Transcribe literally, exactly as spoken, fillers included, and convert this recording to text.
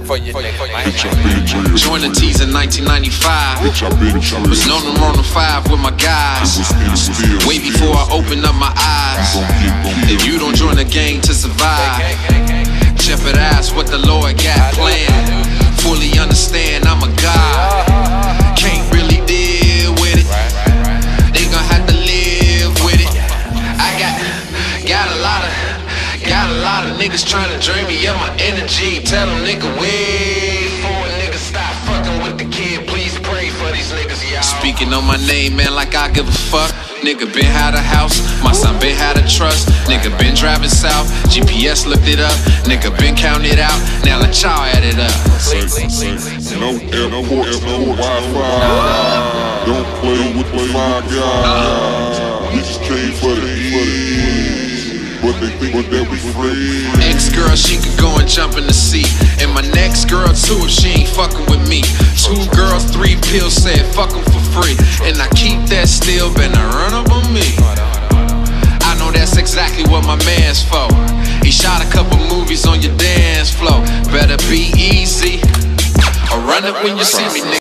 For your nigga, man. Joined the T's in nineteen ninety-five. Was known to run the five with my guys. Way before I opened up my eyes. If you don't join the gang to survive, jeopardize what the Lord got planned. Fully understand I'm a god. Can't really deal with it. They gon' have to live with it. I got, got a lot of, got a lot of niggas trying to drain me of my energy. Tell them nigga wait for a nigga stop fucking with the kid. Please pray for these niggas, y'all. Speaking on my name, man, like I give a fuck. Nigga been had a house, my son been had a trust. Nigga been driving south, G P S looked it up. Nigga been counted out, now let y'all add it up. No airports, no Wi-Fi. Don't play with the five guys. We just came for the ease, but they think that we free. Ex-girl, she could go and jump in the seat. And my next girl too, if she ain't fucking with me. Two girls, three pills, said fuck them for free. And I keep that still, better run up on me. I know that's exactly what my man's for. He shot a couple movies on your dance floor. Better be easy, or run up when you see me, nigga.